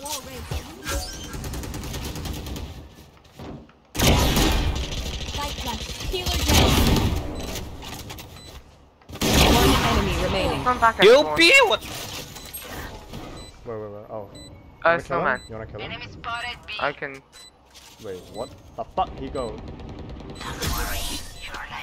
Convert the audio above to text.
Wall raised. Light flash. Healer down. One enemy remaining. Come back at He'll spawn. be what? Wait. Oh. Snowman. You wanna kill him? I can. Wait, what the fuck? He go.